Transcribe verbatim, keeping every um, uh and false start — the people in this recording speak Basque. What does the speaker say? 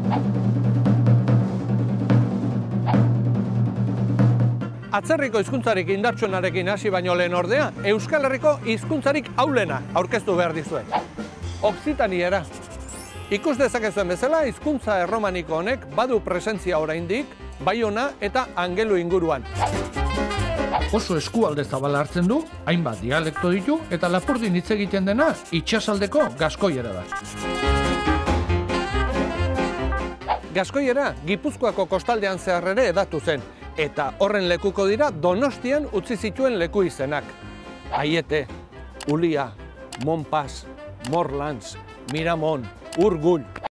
Atzerriko hizkuntzarik indartsuenarekin hasi baino lehen ordea, Euskal Herriko hizkuntzarik aulena aurkeztu behar dizuet. Okzitaniera. Ikus dezakezuen bezala, hizkuntza erromaniko honek badu presentzia oraindik, Baiona eta Angelu inguruan. Oso eskualde zabala hartzen du, hainbat dialekto ditu, eta Lapurdin hitz egiten dena itsasaldeko gaskoiera da. Gaskoiera Gipuzkoako kostaldean zehar ere hedatu zen, eta horren lekuko dira Donostian utzi zituen leku izenak. Aiete, Ulia, Monpas, Morlans, Miramon, Urgull.